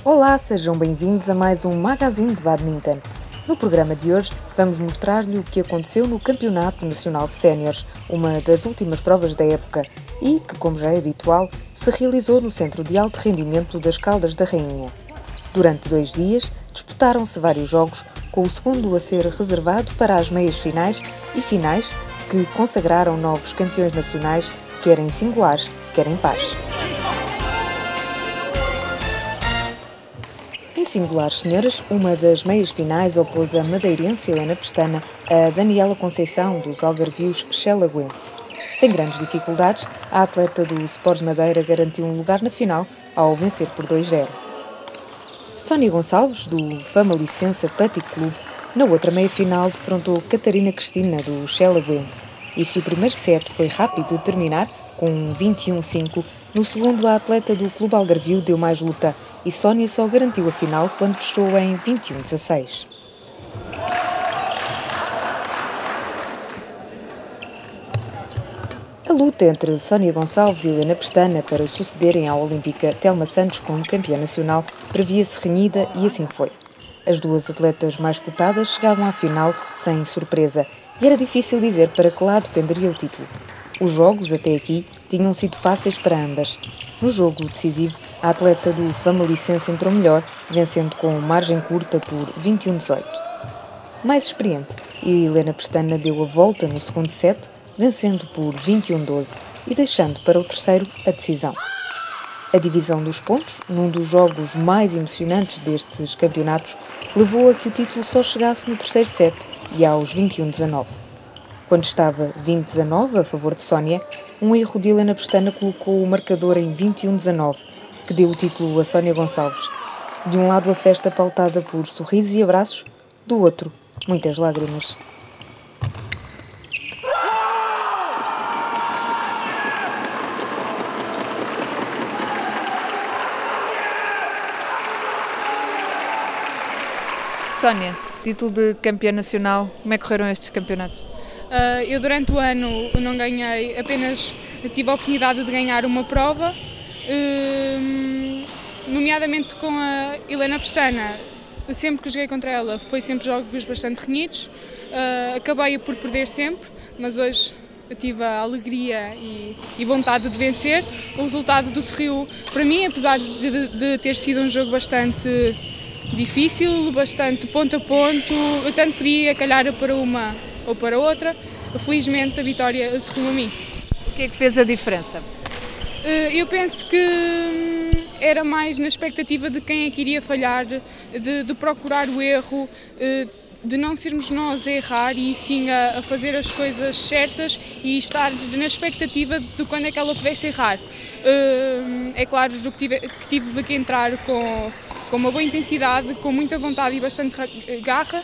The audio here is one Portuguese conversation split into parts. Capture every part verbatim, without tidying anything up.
Olá, sejam bem-vindos a mais um Magazine de Badminton. No programa de hoje vamos mostrar-lhe o que aconteceu no Campeonato Nacional de Séniores, uma das últimas provas da época e que, como já é habitual, se realizou no Centro de Alto Rendimento das Caldas da Rainha. Durante dois dias disputaram-se vários jogos, com o segundo a ser reservado para as meias finais e finais que consagraram novos campeões nacionais, quer em singulares, quer em pares. Em singulares senhoras, uma das meias finais opôs a madeirense Helena Pestana a Daniela Conceição, dos algarvios Xelaguense. Sem grandes dificuldades, a atleta do Sports Madeira garantiu um lugar na final ao vencer por dois a zero. Sónia Gonçalves, do Famalicense Atlético Clube, na outra meia-final defrontou Catarina Cristina, do Xelaguense. E se o primeiro set foi rápido de terminar, com um vinte e um a cinco, no segundo a atleta do Clube Algarvio deu mais luta e Sónia só garantiu a final quando fechou em vinte e um a dezasseis. A luta entre Sónia Gonçalves e Helena Pestana para sucederem à olímpica Telma Santos como campeã nacional previa-se renhida e assim foi. As duas atletas mais cotadas chegavam à final sem surpresa e era difícil dizer para que lado penderia o título. Os jogos, até aqui, tinham sido fáceis para ambas. No jogo decisivo, a atleta do Famalicense entrou melhor, vencendo com margem curta por vinte e um a dezoito. Mais experiente, Helena Pestana deu a volta no segundo set, vencendo por vinte e um a doze e deixando para o terceiro a decisão. A divisão dos pontos, num dos jogos mais emocionantes destes campeonatos, levou a que o título só chegasse no terceiro set e aos vinte e um a dezanove. Quando estava vinte a dezanove a favor de Sónia, um erro de Helena Pestana colocou o marcador em vinte e um a dezanove, que deu o título a Sónia Gonçalves. De um lado a festa pautada por sorrisos e abraços, do outro, muitas lágrimas. Sónia, título de campeã nacional, como é que correram estes campeonatos? Uh, eu durante o ano não ganhei, apenas tive a oportunidade de ganhar uma prova, uh, nomeadamente com a Helena Pestana. Sempre que joguei contra ela foi sempre jogos bastante renhidos, uh, acabei por perder sempre, mas hoje eu tive a alegria e, e vontade de vencer. O resultado do sorriu para mim, apesar de, de, de ter sido um jogo bastante difícil, bastante ponto a ponto, eu tanto podia calhar para uma ou para outra, felizmente a vitória sorriu a mim. O que é que fez a diferença? Eu penso que era mais na expectativa de quem é que iria falhar, de, de procurar o erro, de não sermos nós a errar e sim a, a fazer as coisas certas e estar na expectativa de quando é que ela pudesse errar. É claro que tive, que tive que entrar com com uma boa intensidade, com muita vontade e bastante garra,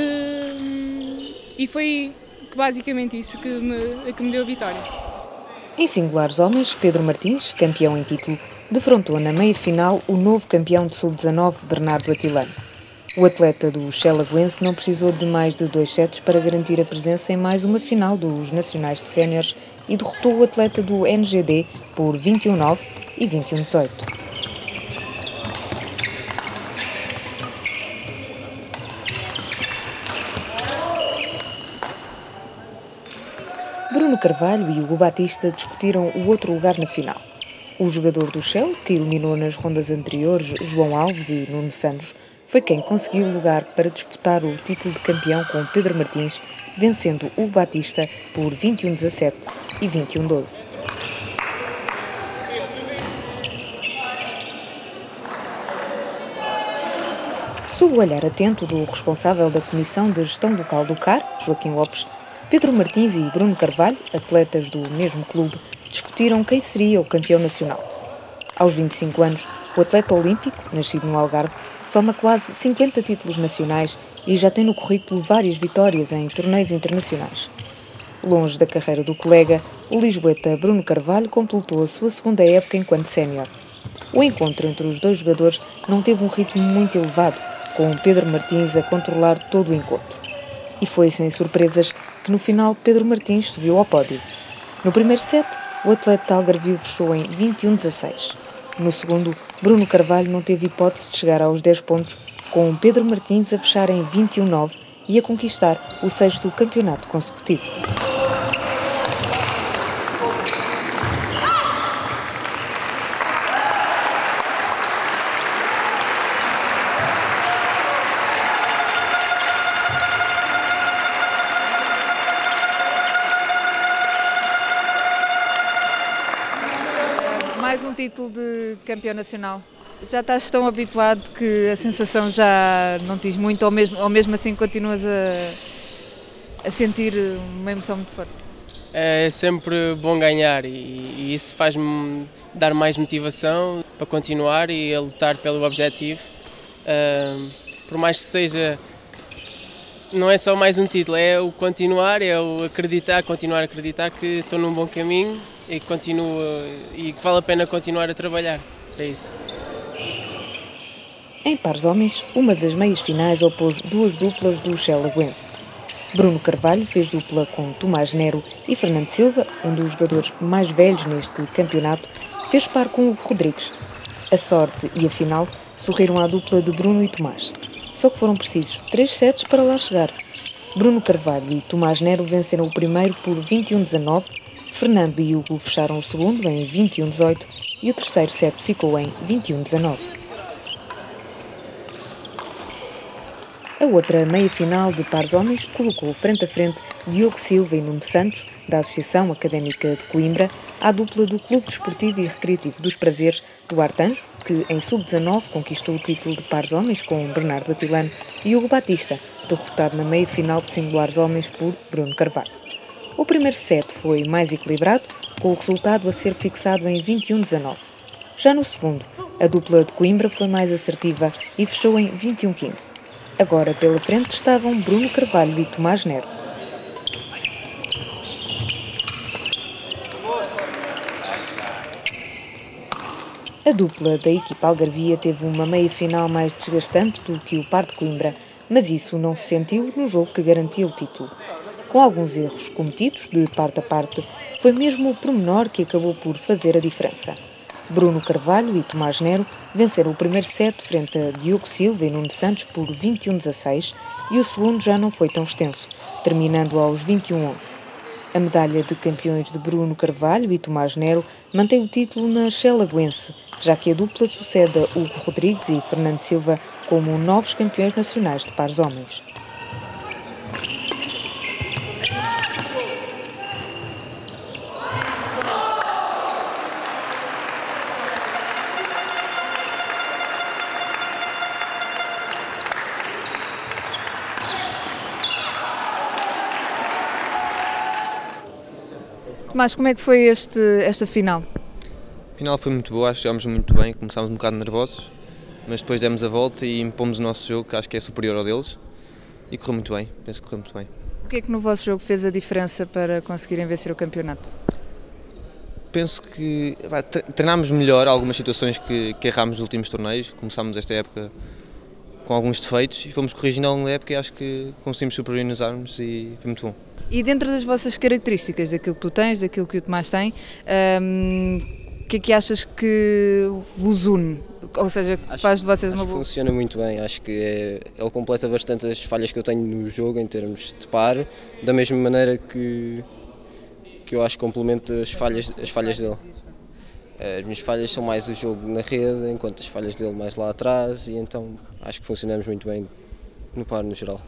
e foi basicamente isso que me, que me deu a vitória. Em singulares homens, Pedro Martins, campeão em título, defrontou na meia-final o novo campeão de sub dezanove, Bernardo Atilano. O atleta do Xelaguense não precisou de mais de dois sets para garantir a presença em mais uma final dos Nacionais de Séniores e derrotou o atleta do N G D por vinte e um a nove e vinte e um a dezoito. Bruno Carvalho e Hugo Batista discutiram o outro lugar na final. O jogador do Shell, que eliminou nas rondas anteriores João Alves e Nuno Santos, foi quem conseguiu o lugar para disputar o título de campeão com Pedro Martins, vencendo Hugo Batista por vinte e um a dezassete e vinte e um a doze. Sob o olhar atento do responsável da Comissão de Gestão Local do C A R, Joaquim Lopes, Pedro Martins e Bruno Carvalho, atletas do mesmo clube, discutiram quem seria o campeão nacional. Aos vinte e cinco anos, o atleta olímpico, nascido no Algarve, soma quase cinquenta títulos nacionais e já tem no currículo várias vitórias em torneios internacionais. Longe da carreira do colega, o lisboeta Bruno Carvalho completou a sua segunda época enquanto sénior. O encontro entre os dois jogadores não teve um ritmo muito elevado, com Pedro Martins a controlar todo o encontro. E foi sem surpresas que no final Pedro Martins subiu ao pódio. No primeiro set, o atleta algarvio fechou em vinte e um a dezasseis. No segundo, Bruno Carvalho não teve hipótese de chegar aos dez pontos, com Pedro Martins a fechar em vinte e um nove e a conquistar o sexto campeonato consecutivo. Mais um título de campeão nacional. Já estás tão habituado que a sensação já não te diz muito, ou mesmo, ou mesmo assim continuas a, a sentir uma emoção muito forte? É sempre bom ganhar e, e isso faz-me dar mais motivação para continuar e a lutar pelo objetivo. Uh, por mais que seja, não é só mais um título, é o continuar, é o acreditar, continuar a acreditar que estou num bom caminho e que continuo e que vale a pena continuar a trabalhar. É isso. Em pares homens, uma das meias finais opôs duas duplas do Xelaguense. Bruno Carvalho fez dupla com Tomás Nero e Fernando Silva, um dos jogadores mais velhos neste campeonato, fez par com Hugo Rodrigues. A sorte e a final sorriram à dupla de Bruno e Tomás. Só que foram precisos três sets para lá chegar. Bruno Carvalho e Tomás Nero venceram o primeiro por vinte e um a dezanove, Fernando e Hugo fecharam o segundo em vinte e um a dezoito e o terceiro set ficou em vinte e um a dezanove. A outra meia-final de pares homens colocou frente a frente Diogo Silva e Nuno Santos, da Associação Académica de Coimbra, à dupla do Clube Desportivo e Recreativo dos Prazeres, Duarte Anjo, que em sub dezanove conquistou o título de pares homens com Bernardo Batilano, e Hugo Batista, derrotado na meia-final de singulares homens por Bruno Carvalho. O primeiro set foi mais equilibrado, com o resultado a ser fixado em vinte e um a dezanove. Já no segundo, a dupla de Coimbra foi mais assertiva e fechou em vinte e um a quinze. Agora pela frente estavam Bruno Carvalho e Tomás Nero. A dupla da equipa algarvia teve uma meia-final mais desgastante do que o par de Coimbra, mas isso não se sentiu no jogo que garantia o título. Com alguns erros cometidos de parte a parte, foi mesmo o pormenor que acabou por fazer a diferença. Bruno Carvalho e Tomás Nero venceram o primeiro set frente a Diogo Silva e Nuno Santos por vinte e um a dezasseis e o segundo já não foi tão extenso, terminando aos vinte e um a onze. A medalha de campeões de Bruno Carvalho e Tomás Nero mantém o título na Xelaguense, já que a dupla sucede a Hugo Rodrigues e Fernando Silva como novos campeões nacionais de pares homens. Tomás, como é que foi este, esta final? A final foi muito boa, acho que jogámos muito bem, começámos um bocado nervosos, mas depois demos a volta e impomos o nosso jogo, que acho que é superior ao deles, e correu muito bem, penso que correu muito bem. O que é que no vosso jogo fez a diferença para conseguirem vencer o campeonato? Penso que vai, treinámos melhor algumas situações que, que errámos nos últimos torneios, começámos esta época com alguns defeitos e fomos corrigindo ao longo da época e acho que conseguimos superiorizar-nos e foi muito bom. E dentro das vossas características, daquilo que tu tens, daquilo que o Tomás tem, hum, o que é que achas que vos une? Ou seja, que acho, faz de vocês acho uma boa... que funciona muito bem, acho que é, ele completa bastante as falhas que eu tenho no jogo em termos de par, da mesma maneira que, que eu acho que complementa as falhas, as falhas dele. As minhas falhas são mais o jogo na rede, enquanto as falhas dele mais lá atrás, e então acho que funcionamos muito bem no par no geral.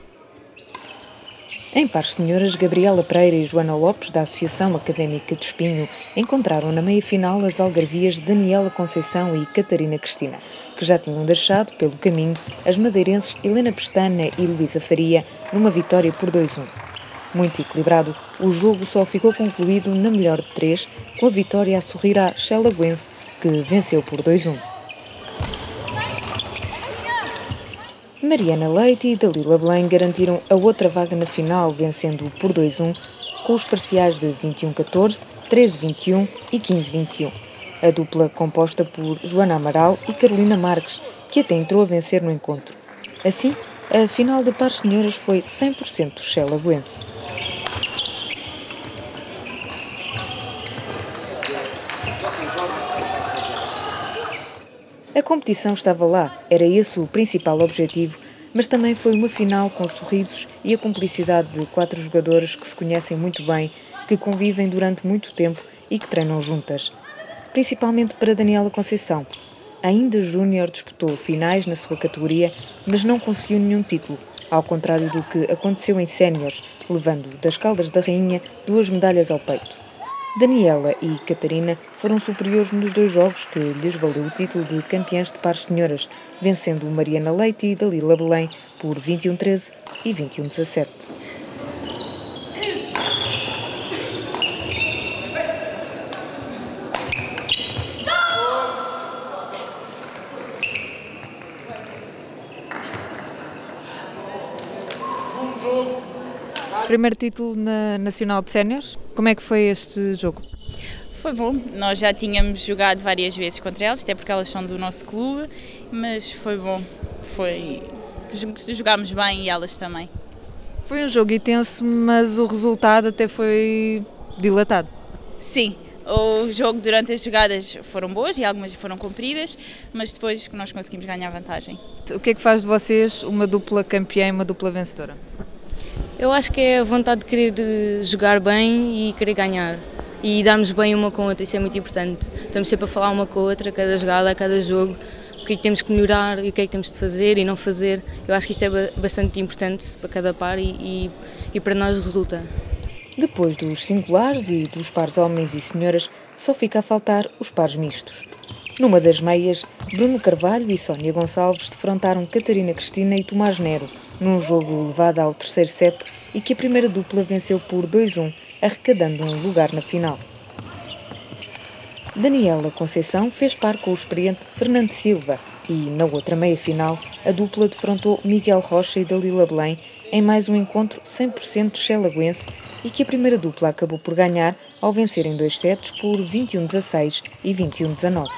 Em pares senhoras, Gabriela Pereira e Joana Lopes, da Associação Académica de Espinho, encontraram na meia-final as algarvias Daniela Conceição e Catarina Cristina, que já tinham deixado pelo caminho as madeirenses Helena Pestana e Luísa Faria numa vitória por dois a um. Muito equilibrado, o jogo só ficou concluído na melhor de três, com a vitória a sorrir à Xelaguense, que venceu por dois a um. Mariana Leite e Dalila Belém garantiram a outra vaga na final, vencendo por dois a um, com os parciais de vinte e um a catorze, treze a vinte e um e quinze a vinte e um. A dupla composta por Joana Amaral e Carolina Marques, que até entrou a vencer no encontro. Assim, a final de pares senhoras foi cem por cento xelaguense. A competição estava lá, era esse o principal objetivo, mas também foi uma final com sorrisos e a cumplicidade de quatro jogadoras que se conhecem muito bem, que convivem durante muito tempo e que treinam juntas. Principalmente para Daniela Conceição. Ainda júnior disputou finais na sua categoria, mas não conseguiu nenhum título, ao contrário do que aconteceu em séniores, levando das Caldas da Rainha duas medalhas ao peito. Daniela e Catarina foram superiores nos dois jogos que lhes valeu o título de campeãs de pares senhoras, vencendo Mariana Leite e Dalila Belém por vinte e um a treze e vinte e um a dezassete. Primeiro título na Nacional de Séniores. Como é que foi este jogo? Foi bom, nós já tínhamos jogado várias vezes contra elas, até porque elas são do nosso clube, mas foi bom, foi... jogámos bem e elas também. Foi um jogo intenso, mas o resultado até foi dilatado. Sim, o jogo durante as jogadas foram boas e algumas foram compridas, mas depois nós conseguimos ganhar vantagem. O que é que faz de vocês uma dupla campeã e uma dupla vencedora? Eu acho que é a vontade de querer jogar bem e querer ganhar. E darmos bem uma com a outra, isso é muito importante. Estamos sempre a falar uma com a outra, cada jogada, cada jogo, o que é que temos que melhorar e o que é que temos de fazer e não fazer. Eu acho que isto é bastante importante para cada par e, e, e para nós resulta. Depois dos singulares e dos pares homens e senhoras, só fica a faltar os pares mistos. Numa das meias, Bruno Carvalho e Sónia Gonçalves defrontaram Catarina Cristina e Tomás Nero, num jogo levado ao terceiro set e que a primeira dupla venceu por dois a um, arrecadando um lugar na final. Daniela Conceição fez par com o experiente Fernando Silva e, na outra meia-final, a dupla defrontou Miguel Rocha e Dalila Belém em mais um encontro cem por cento xelaguense e que a primeira dupla acabou por ganhar ao vencer em dois sets por vinte e um a dezasseis e vinte e um a dezanove.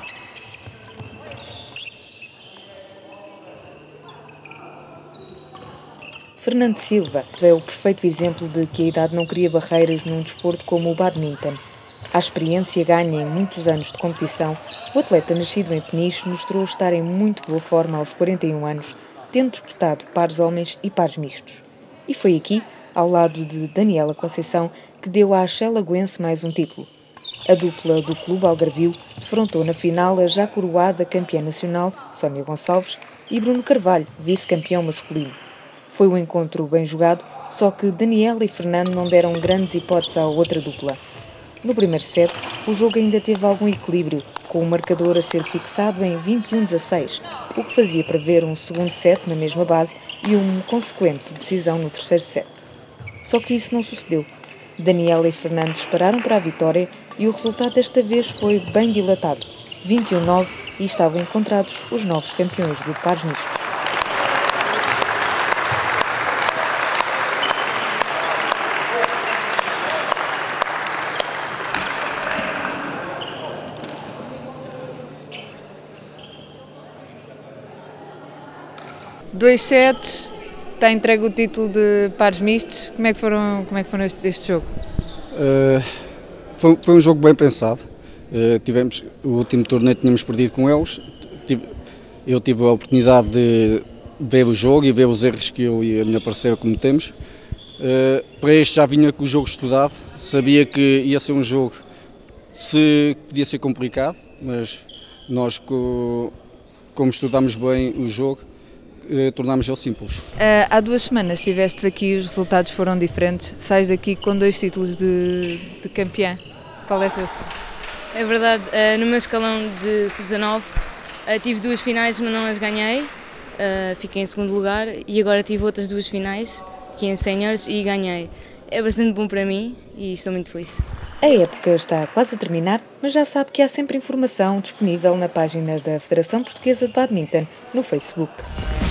Fernando Silva é o perfeito exemplo de que a idade não cria barreiras num desporto como o badminton. A experiência ganha em muitos anos de competição, o atleta nascido em Peniche mostrou estar em muito boa forma aos quarenta e um anos, tendo disputado pares homens e pares mistos. E foi aqui, ao lado de Daniela Conceição, que deu à xelaguense mais um título. A dupla do Clube Algarvio defrontou na final a já coroada campeã nacional, Sónia Gonçalves, e Bruno Carvalho, vice-campeão masculino. Foi um encontro bem jogado, só que Daniela e Fernando não deram grandes hipóteses à outra dupla. No primeiro set, o jogo ainda teve algum equilíbrio, com o marcador a ser fixado em vinte e um a dezasseis, o que fazia prever um segundo set na mesma base e uma consequente decisão no terceiro set. Só que isso não sucedeu. Daniela e Fernando dispararam para a vitória e o resultado desta vez foi bem dilatado, vinte e um a nove, e estavam encontrados os novos campeões de pares mistos. Dois sets, está entregue o título de pares mistos. Como é que foram, como é que foram este, este jogo? Uh, foi, foi um jogo bem pensado. Uh, tivemos, o último torneio tínhamos perdido com eles. Tive, eu tive a oportunidade de ver o jogo e ver os erros que eu e a minha parceira cometemos. Uh, para este já vinha com o jogo estudado, sabia que ia ser um jogo se podia ser complicado, mas nós, como estudámos bem o jogo, tornámos ele simples. Uh, há duas semanas estiveste aqui, os resultados foram diferentes, sais daqui com dois títulos de, de campeã. Qual é esse? É verdade, uh, no meu escalão de sub dezanove uh, tive duas finais, mas não as ganhei, uh, fiquei em segundo lugar e agora tive outras duas finais, aqui em séniores, e ganhei. É bastante bom para mim e estou muito feliz. A época está quase a terminar, mas já sabe que há sempre informação disponível na página da Federação Portuguesa de Badminton no Facebook.